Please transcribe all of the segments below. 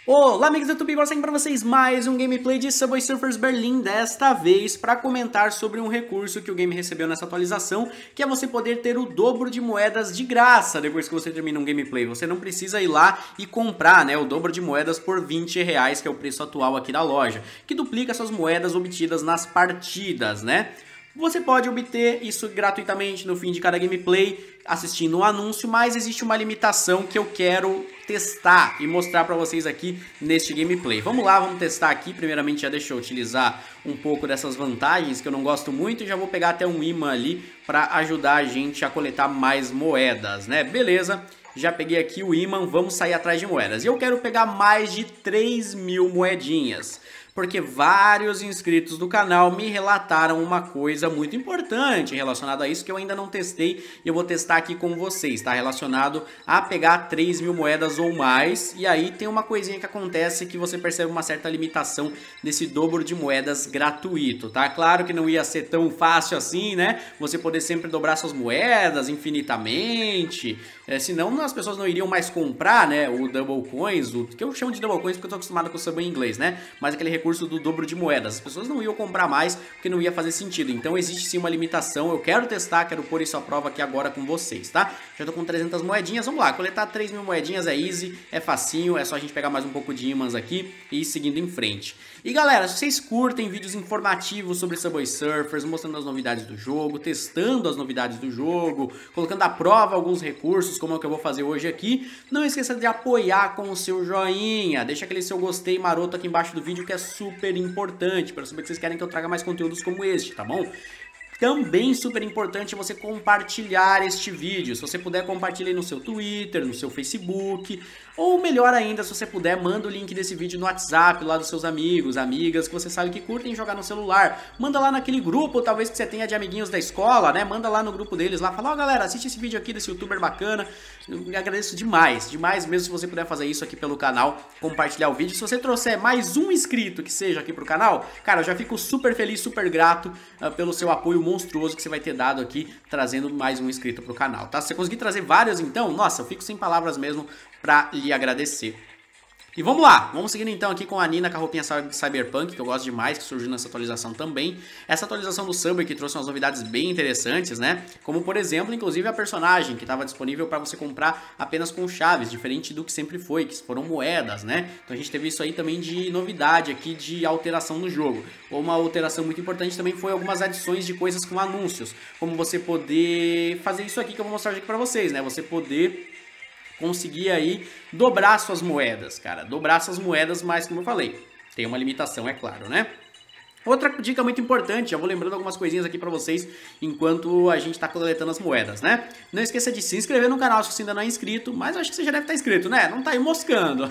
Olá amigos do YouTube, agora para vocês mais um gameplay de Subway Surfers Berlin, desta vez para comentar sobre um recurso que o game recebeu nessa atualização, que é você poder ter o dobro de moedas de graça depois que você termina um gameplay. Você não precisa ir lá e comprar, né, o dobro de moedas por R$20, que é o preço atual aqui da loja, que duplica suas moedas obtidas nas partidas, né? Você pode obter isso gratuitamente no fim de cada gameplay, assistindo um anúncio, mas existe uma limitação que eu quero testar e mostrar para vocês aqui neste gameplay. Vamos lá, vamos testar aqui. Primeiramente já deixa eu utilizar um pouco dessas vantagens que eu não gosto muito e já vou pegar até um imã ali para ajudar a gente a coletar mais moedas, né? Beleza. Já peguei aqui o imã, vamos sair atrás de moedas. E eu quero pegar mais de 3.000 moedinhas, porque vários inscritos do canal me relataram uma coisa muito importante relacionada a isso que eu ainda não testei e eu vou testar aqui com vocês, tá? Relacionado a pegar 3.000 moedas ou mais. E aí tem uma coisinha que acontece que você percebe uma certa limitação desse dobro de moedas gratuito, tá? Claro que não ia ser tão fácil assim, né? Você poder sempre dobrar suas moedas infinitamente, senão as pessoas não iriam mais comprar, né, o Double Coins, o que eu chamo de Double Coins porque eu tô acostumado com o Subway em inglês, né, mas aquele recurso do dobro de moedas, as pessoas não iam comprar mais porque não ia fazer sentido. Então existe sim uma limitação, eu quero testar, quero pôr isso à prova aqui agora com vocês, tá? Já tô com 300 moedinhas, vamos lá, coletar 3.000 moedinhas é easy, é facinho, é só a gente pegar mais um pouco de ímãs aqui e ir seguindo em frente. E galera, se vocês curtem vídeos informativos sobre Subway Surfers, mostrando as novidades do jogo, testando as novidades do jogo, colocando à prova alguns recursos, como é o que eu vou fazer hoje aqui, não esqueça de apoiar com o seu joinha, deixa aquele seu gostei maroto aqui embaixo do vídeo que é super importante para saber que vocês querem que eu traga mais conteúdos como este, tá bom? Também super importante você compartilhar este vídeo. Se você puder, compartilhe no seu Twitter, no seu Facebook. Ou melhor ainda, se você puder, manda o link desse vídeo no WhatsApp lá dos seus amigos, amigas que você sabe que curtem jogar no celular. Manda lá naquele grupo, talvez que você tenha de amiguinhos da escola, né? Manda lá no grupo deles lá, fala, ó galera, assiste esse vídeo aqui desse youtuber bacana. Eu agradeço demais, demais mesmo se você puder fazer isso aqui pelo canal, compartilhar o vídeo. Se você trouxer mais um inscrito que seja aqui pro canal, cara, eu já fico super feliz, super grato pelo seu apoio monstruoso que você vai ter dado aqui, trazendo mais um inscrito pro canal, tá? Se você conseguir trazer vários, então, nossa, eu fico sem palavras mesmo pra lhe agradecer. E vamos lá, vamos seguindo então aqui com a Nina com a roupinha Cyberpunk, que eu gosto demais, que surgiu nessa atualização também. Essa atualização do Subway que trouxe umas novidades bem interessantes, né? Como por exemplo, inclusive a personagem que estava disponível para você comprar apenas com chaves, diferente do que sempre foi, que foram moedas, né? Então a gente teve isso aí também de novidade aqui, de alteração no jogo. Uma alteração muito importante também foi algumas adições de coisas com anúncios, como você poder fazer isso aqui que eu vou mostrar aqui para vocês, né? Você poder conseguir aí dobrar suas moedas, cara. Dobrar suas moedas, mas como eu falei, tem uma limitação, é claro, né? Outra dica muito importante, já vou lembrando algumas coisinhas aqui pra vocês enquanto a gente tá coletando as moedas, né? Não esqueça de se inscrever no canal se você ainda não é inscrito, mas eu acho que você já deve estar inscrito, né? Não tá aí moscando.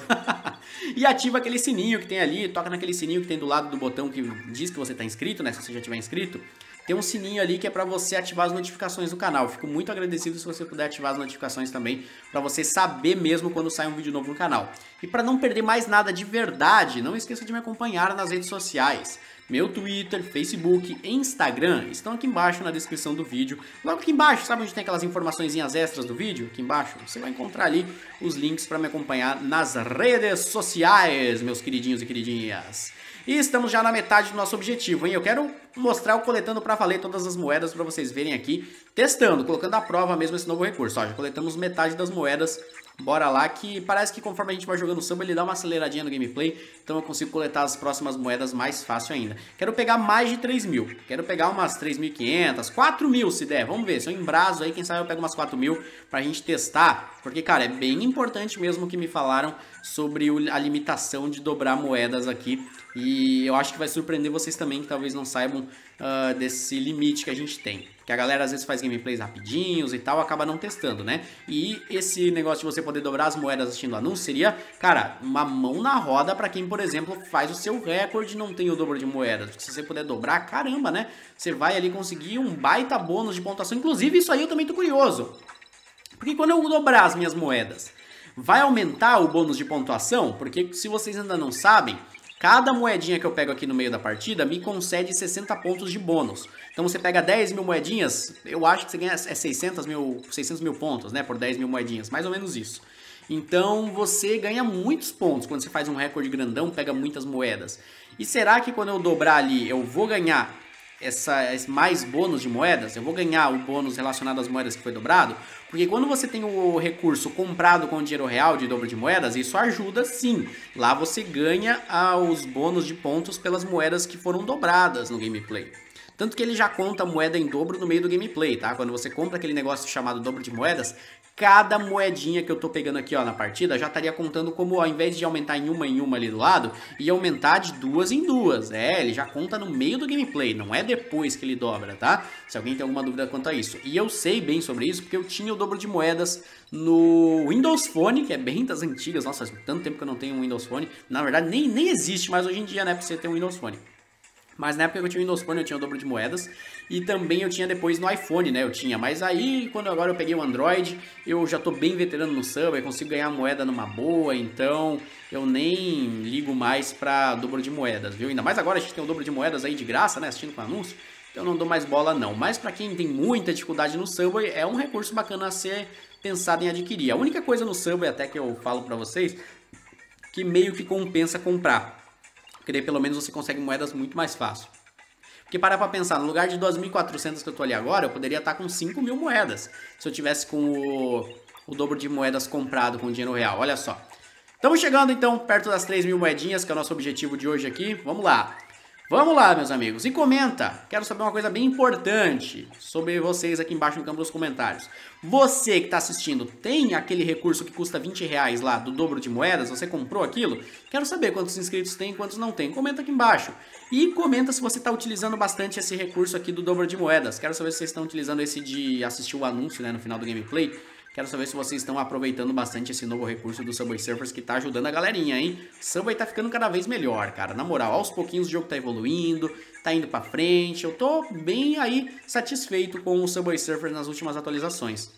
E ativa aquele sininho que tem ali, toca naquele sininho que tem do lado do botão que diz que você tá inscrito, né? Se você já tiver inscrito. Tem um sininho ali que é para você ativar as notificações do canal. Fico muito agradecido se você puder ativar as notificações também, para você saber mesmo quando sai um vídeo novo no canal. E para não perder mais nada de verdade, não esqueça de me acompanhar nas redes sociais. Meu Twitter, Facebook e Instagram estão aqui embaixo na descrição do vídeo. Logo aqui embaixo, sabe onde tem aquelas informaçõezinhas extras do vídeo? Aqui embaixo, você vai encontrar ali os links para me acompanhar nas redes sociais, meus queridinhos e queridinhas. E estamos já na metade do nosso objetivo, hein? Eu quero mostrar o coletando pra valer todas as moedas pra vocês verem aqui, testando, colocando à prova mesmo esse novo recurso. Ó, já coletamos metade das moedas, bora lá, que parece que conforme a gente vai jogando o Subway, ele dá uma aceleradinha no gameplay, então eu consigo coletar as próximas moedas mais fácil ainda. Quero pegar mais de 3.000, quero pegar umas 3.500, 4.000 se der, vamos ver, se eu embraso aí, quem sabe eu pego umas 4.000 pra gente testar, porque cara, é bem importante mesmo que me falaram sobre a limitação de dobrar moedas aqui, e eu acho que vai surpreender vocês também, que talvez não saibam desse limite que a gente tem. Porque a galera às vezes faz gameplays rapidinhos e tal, acaba não testando, né? E esse negócio de você poder dobrar as moedas assistindo anúncio seria, cara, uma mão na roda pra quem, por exemplo, faz o seu recorde e não tem o dobro de moedas. Porque se você puder dobrar, caramba, né? Você vai ali conseguir um baita bônus de pontuação. Inclusive, isso aí eu também tô curioso. Porque quando eu dobrar as minhas moedas, vai aumentar o bônus de pontuação? Porque se vocês ainda não sabem, cada moedinha que eu pego aqui no meio da partida me concede 60 pontos de bônus. Então você pega 10.000 moedinhas, eu acho que você ganha 600 mil pontos, né? Por 10.000 moedinhas, mais ou menos isso. Então você ganha muitos pontos quando você faz um recorde grandão, pega muitas moedas. E será que quando eu dobrar ali eu vou ganhar mais bônus de moedas? Eu vou ganhar o bônus relacionado às moedas que foi dobrado? Porque quando você tem o recurso comprado com dinheiro real de dobro de moedas, isso ajuda sim. Lá você ganha os bônus de pontos pelas moedas que foram dobradas no gameplay. Tanto que ele já conta a moeda em dobro no meio do gameplay, tá? Quando você compra aquele negócio chamado dobro de moedas, cada moedinha que eu tô pegando aqui, ó, na partida, já estaria contando como, ó, ao invés de aumentar em uma ali do lado, ia aumentar de 2 em 2. É, ele já conta no meio do gameplay, não é depois que ele dobra, tá? Se alguém tem alguma dúvida quanto a isso. E eu sei bem sobre isso porque eu tinha o dobro de moedas no Windows Phone, que é bem das antigas. Nossa, faz tanto tempo que eu não tenho um Windows Phone. Na verdade, nem existe mais hoje em dia, né, pra você ter um Windows Phone. Mas na época que eu tinha o Windows Phone eu tinha o dobro de moedas. E também eu tinha depois no iPhone, né? Eu tinha. Mas aí, quando agora eu peguei o Android, eu já tô bem veterano no Subway, consigo ganhar moeda numa boa. Então eu nem ligo mais pra dobro de moedas, viu? Ainda mais agora a gente tem o dobro de moedas aí de graça, né? Assistindo com anúncio. Então eu não dou mais bola não. Mas pra quem tem muita dificuldade no Subway, é um recurso bacana a ser pensado em adquirir. A única coisa no Subway, até que eu falo pra vocês, que meio que compensa comprar. Porque daí pelo menos você consegue moedas muito mais fácil. Porque para pra pensar, no lugar de 2.400 que eu tô ali agora, eu poderia estar com 5.000 moedas. Se eu tivesse com o dobro de moedas comprado com dinheiro real, olha só. Estamos chegando então perto das 3.000 moedinhas, que é o nosso objetivo de hoje aqui. Vamos lá. Vamos lá, meus amigos. E comenta. Quero saber uma coisa bem importante sobre vocês aqui embaixo no campo dos comentários. Você que está assistindo, tem aquele recurso que custa R$20 lá do dobro de moedas? Você comprou aquilo? Quero saber quantos inscritos tem e quantos não tem. Comenta aqui embaixo. E comenta se você está utilizando bastante esse recurso aqui do dobro de moedas. Quero saber se vocês estão utilizando esse de assistir o anúncio, né, no final do gameplay. Quero saber se vocês estão aproveitando bastante esse novo recurso do Subway Surfers que tá ajudando a galerinha, hein? Subway tá ficando cada vez melhor, cara. Na moral, aos pouquinhos o jogo tá evoluindo, tá indo pra frente. Eu tô bem aí satisfeito com o Subway Surfers nas últimas atualizações.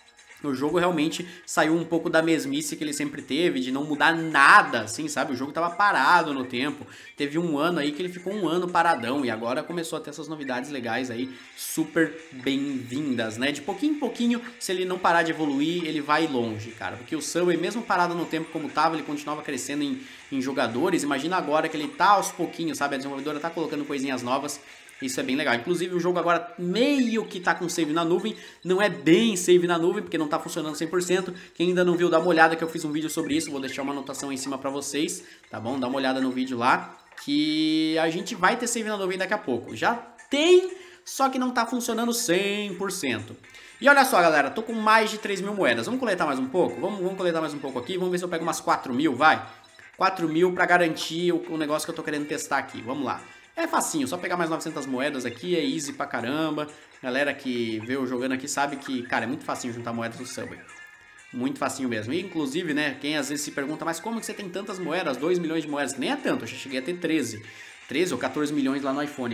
O jogo realmente saiu um pouco da mesmice que ele sempre teve, de não mudar nada, assim, sabe? O jogo tava parado no tempo. Teve um ano aí que ele ficou um ano paradão e agora começou a ter essas novidades legais aí, super bem-vindas, né? De pouquinho em pouquinho, se ele não parar de evoluir, ele vai longe, cara. Porque o Subway, mesmo parado no tempo como tava, ele continuava crescendo em jogadores. Imagina agora que ele tá aos pouquinhos, sabe? A desenvolvedora tá colocando coisinhas novas. Isso é bem legal. Inclusive o jogo agora meio que tá com save na nuvem. Não é bem save na nuvem, porque não tá funcionando 100%. Quem ainda não viu, dá uma olhada que eu fiz um vídeo sobre isso. Vou deixar uma anotação aí em cima pra vocês, tá bom? Dá uma olhada no vídeo lá, que a gente vai ter save na nuvem daqui a pouco. Já tem, só que não tá funcionando 100%. E olha só, galera, tô com mais de 3.000 moedas. Vamos coletar mais um pouco? Vamos coletar mais um pouco aqui. Vamos ver se eu pego umas 4.000, vai? 4.000 pra garantir o negócio que eu tô querendo testar aqui. Vamos lá. É facinho, só pegar mais 900 moedas aqui, é easy pra caramba. Galera que vê eu jogando aqui sabe que, cara, é muito facinho juntar moedas no Subway. Muito facinho mesmo. E, inclusive, né, quem às vezes se pergunta, mas como que você tem tantas moedas? 2 milhões de moedas, que nem é tanto, eu já cheguei a ter 13 ou 14 milhões lá no iPhone.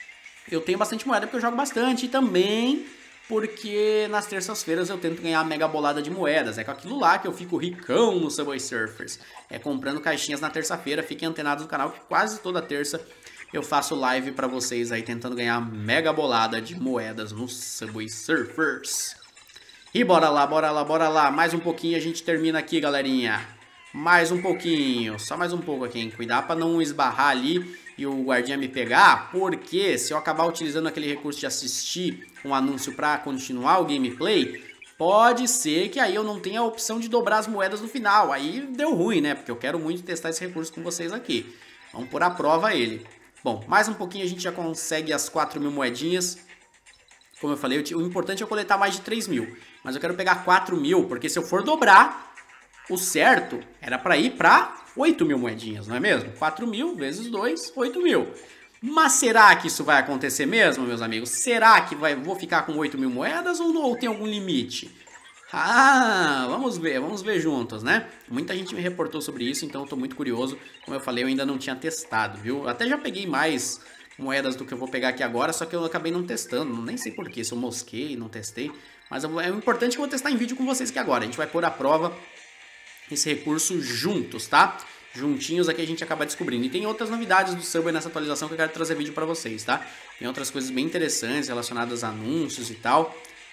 Eu tenho bastante moeda porque eu jogo bastante e também porque nas terças-feiras eu tento ganhar a mega bolada de moedas. É com aquilo lá que eu fico ricão no Subway Surfers. É comprando caixinhas na terça-feira. Fiquem antenados no canal que quase toda terça eu faço live pra vocês aí tentando ganhar a mega bolada de moedas no Subway Surfers. E bora lá, bora lá, bora lá. Mais um pouquinho a gente termina aqui, galerinha. Mais um pouquinho, só mais um pouco aqui, hein? Cuidar pra não esbarrar ali e o guardinha me pegar, porque se eu acabar utilizando aquele recurso de assistir um anúncio pra continuar o gameplay, pode ser que aí eu não tenha a opção de dobrar as moedas no final. Aí deu ruim, né? Porque eu quero muito testar esse recurso com vocês aqui. Vamos pôr à prova ele. Bom, mais um pouquinho a gente já consegue as 4.000 moedinhas. Como eu falei, o importante é eu coletar mais de 3.000. Mas eu quero pegar 4.000, porque se eu for dobrar, o certo era para ir para 8.000 moedinhas, não é mesmo? 4.000 vezes 2, 8.000. Mas será que isso vai acontecer mesmo, meus amigos? Será que vou ficar com 8.000 moedas ou tem algum limite? Ah, vamos ver juntos, né? Muita gente me reportou sobre isso, então eu tô muito curioso. Como eu falei, eu ainda não tinha testado, viu? Até já peguei mais moedas do que eu vou pegar aqui agora, só que eu acabei não testando. Nem sei porquê, se eu mosquei, não testei. Mas é importante que eu vou testar em vídeo com vocês aqui agora. A gente vai pôr à prova esse recurso juntos, tá? Juntinhos aqui a gente acaba descobrindo. E tem outras novidades do Subway nessa atualização que eu quero trazer vídeo pra vocês, tá? Tem outras coisas bem interessantes relacionadas a anúncios e tal.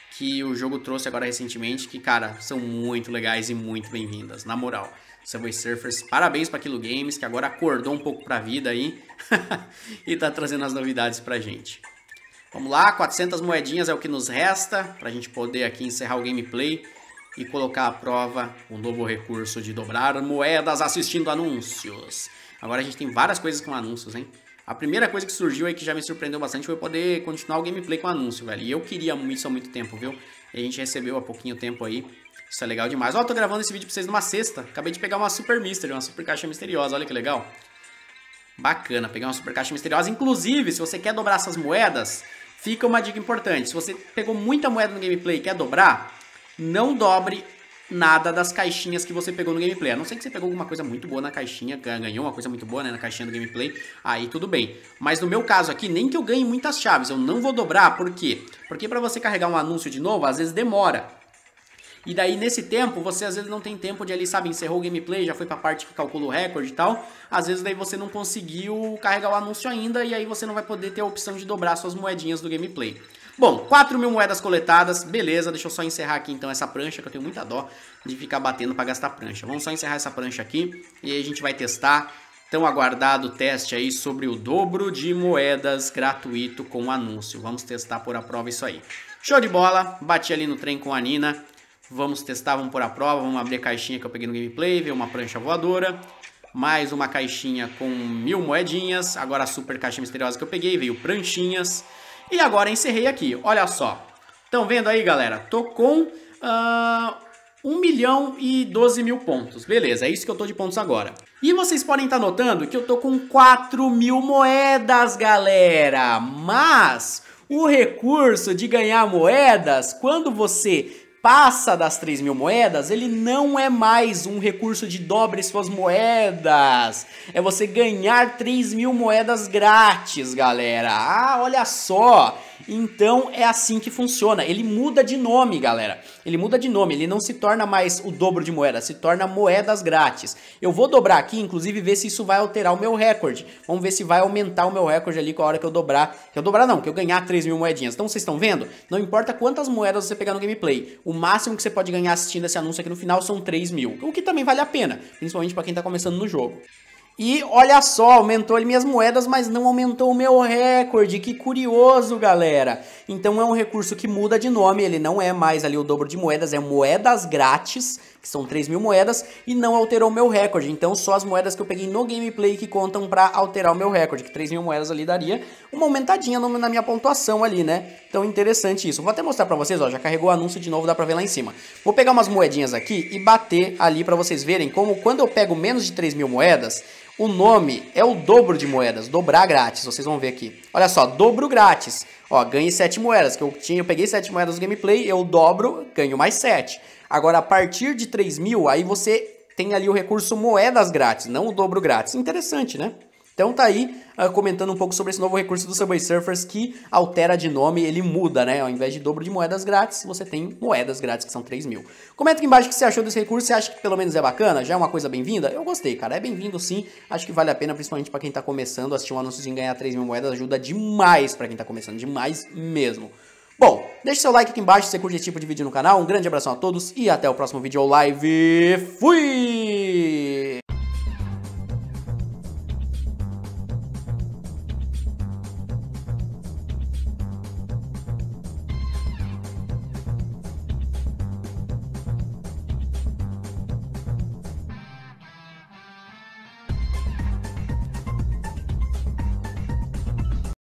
que o jogo trouxe agora recentemente, que, cara, são muito legais e muito bem-vindas, na moral. Subway Surfers, parabéns pra Aquilo Games, que agora acordou um pouco pra vida aí e tá trazendo as novidades pra gente. Vamos lá, 400 moedinhas é o que nos resta pra gente poder aqui encerrar o gameplay e colocar à prova o novo recurso de dobrar moedas assistindo anúncios. Agora a gente tem várias coisas com anúncios, hein? A primeira coisa que surgiu aí que já me surpreendeu bastante foi poder continuar o gameplay com anúncio, velho. E eu queria isso há muito tempo, viu? E a gente recebeu há pouquinho tempo aí. Isso é legal demais. Ó, tô gravando esse vídeo pra vocês numa sexta. Acabei de pegar uma Super Mystery, uma Super Caixa Misteriosa. Olha que legal. Bacana, pegar uma Super Caixa Misteriosa. Inclusive, se você quer dobrar essas moedas, fica uma dica importante. Se você pegou muita moeda no gameplay e quer dobrar, não dobre nada das caixinhas que você pegou no gameplay. A não ser que você pegou alguma coisa muito boa na caixinha, ganhou uma coisa muito boa, né, na caixinha do gameplay, aí tudo bem. Mas no meu caso aqui, nem que eu ganhe muitas chaves, eu não vou dobrar. Por quê? Porque pra você carregar um anúncio de novo, às vezes demora. E daí, nesse tempo, você às vezes não tem tempo de ali, sabe, encerrou o gameplay, já foi pra parte que calcula o recorde e tal. Às vezes daí você não conseguiu carregar o anúncio ainda e aí você não vai poder ter a opção de dobrar suas moedinhas do gameplay. Bom, 4.000 moedas coletadas, beleza, deixa eu só encerrar aqui então essa prancha, que eu tenho muita dó de ficar batendo pra gastar prancha. Vamos só encerrar essa prancha aqui e aí a gente vai testar. Tão aguardado teste aí sobre o dobro de moedas gratuito com anúncio. Vamos testar por a prova isso aí. Show de bola, bati ali no trem com a Nina. Vamos testar, vamos pôr a prova, vamos abrir a caixinha que eu peguei no gameplay, ver uma prancha voadora. Mais uma caixinha com 1.000 moedinhas, agora a super caixa misteriosa que eu peguei, veio pranchinhas. E agora encerrei aqui, olha só. Estão vendo aí, galera? Tô com 1.012.000 pontos, beleza, é isso que eu tô de pontos agora. E vocês podem estar notando que eu tô com 4.000 moedas, galera. Mas o recurso de ganhar moedas, quando você passa das 3.000 moedas, ele não é mais um recurso de dobre suas moedas. É você ganhar 3.000 moedas grátis, galera. Ah, olha só. Então é assim que funciona. Ele muda de nome, galera. Ele muda de nome. Ele não se torna mais o dobro de moedas, se torna moedas grátis. Eu vou dobrar aqui, inclusive, ver se isso vai alterar o meu recorde. Vamos ver se vai aumentar o meu recorde ali com a hora que eu dobrar. Que eu ganhar 3.000 moedinhas. Então vocês estão vendo? Não importa quantas moedas você pegar no gameplay. O máximo que você pode ganhar assistindo esse anúncio aqui no final são 3.000. O que também vale a pena, principalmente para quem tá começando no jogo. E olha só, aumentou ali minhas moedas, mas não aumentou o meu recorde. Que curioso, galera. Então é um recurso que muda de nome, ele não é mais ali o dobro de moedas, é moedas grátis, que são 3.000 moedas, e não alterou o meu recorde. Então só as moedas que eu peguei no gameplay que contam pra alterar o meu recorde, que 3.000 moedas ali daria uma aumentadinha na minha pontuação ali, né? Então interessante isso. Vou até mostrar pra vocês, ó, já carregou o anúncio de novo, dá pra ver lá em cima. Vou pegar umas moedinhas aqui e bater ali pra vocês verem como quando eu pego menos de 3.000 moedas, o nome é o dobro de moedas, dobrar grátis, vocês vão ver aqui. Olha só, dobro grátis. Ó, ganhei 7 moedas, que eu peguei 7 moedas no gameplay, eu dobro, ganho mais 7. Agora, a partir de 3.000, aí você tem ali o recurso moedas grátis, não o dobro grátis. Interessante, né? Então tá aí comentando um pouco sobre esse novo recurso do Subway Surfers que altera de nome, ele muda, né? Ao invés de dobro de moedas grátis, você tem moedas grátis que são 3.000. Comenta aqui embaixo o que você achou desse recurso, você acha que pelo menos é bacana? Já é uma coisa bem-vinda? Eu gostei, cara, é bem-vindo sim, acho que vale a pena, principalmente pra quem tá começando, assistir um anúncio de ganhar 3.000 moedas ajuda demais pra quem tá começando, demais mesmo. Bom, deixe seu like aqui embaixo se você curte esse tipo de vídeo no canal, um grande abração a todos e até o próximo vídeo live, fui!